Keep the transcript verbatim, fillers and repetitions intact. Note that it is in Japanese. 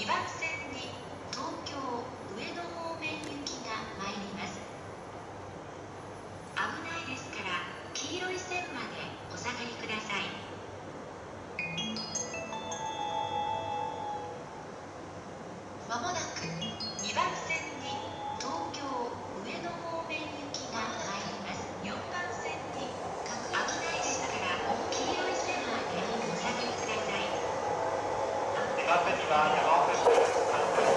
にばん線に東京上野方面行きが参ります。危ないですから黄色い線までお下がりください。まもなくにばん線に東京上野方面行きが参ります。よんばん線に各危ないですから黄色い線までお下がりください。 にばん線には山手線、